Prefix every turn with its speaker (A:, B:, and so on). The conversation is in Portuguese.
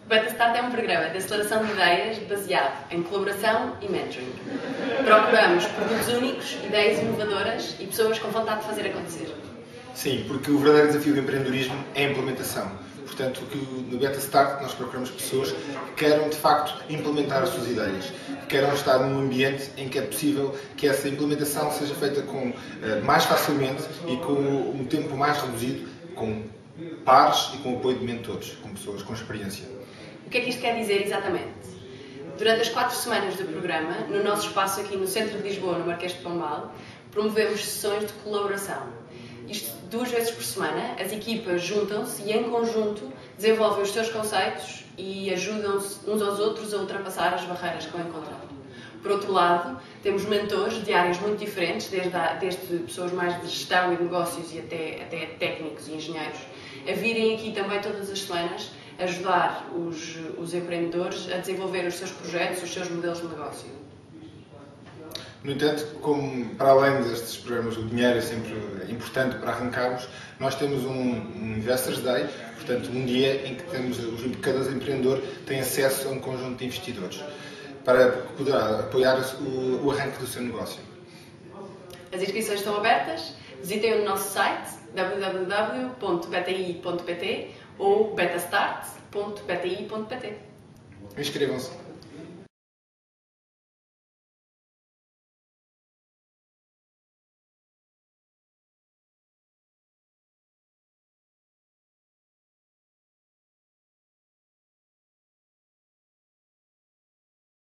A: O BetaStart é um programa de aceleração de ideias baseado em colaboração e mentoring. Procuramos produtos únicos, ideias inovadoras e pessoas com vontade de fazer acontecer.
B: Sim, porque o verdadeiro desafio do empreendedorismo é a implementação. Portanto, no BetaStart nós procuramos pessoas que queiram, de facto, implementar as suas ideias, que queiram estar num ambiente em que é possível que essa implementação seja feita mais facilmente e com um tempo mais reduzido, com pares e com o apoio de mentores, com pessoas com experiência.
A: O que é que isto quer dizer exatamente? Durante as 4 semanas do programa, no nosso espaço aqui no centro de Lisboa, no Marquês de Pombal, promovemos sessões de colaboração. Isto 2 vezes por semana, as equipas juntam-se e em conjunto desenvolvem os seus conceitos e ajudam-se uns aos outros a ultrapassar as barreiras que vão encontrando. Por outro lado, temos mentores de áreas muito diferentes, desde pessoas mais de gestão e de negócios e até técnicos e engenheiros, a virem aqui também todas as semanas ajudar os empreendedores a desenvolver os seus projetos, os seus modelos de negócio.
B: No entanto, como para além destes programas o dinheiro é sempre importante para arrancarmos, nós temos um Investors Day, portanto um dia em que cada empreendedor tem acesso a um conjunto de investidores para poder apoiar o arranque do seu negócio.
A: As inscrições estão abertas, visitem o nosso site www.beti.pt ou betastart.bti.pt.
B: Inscrevam-se!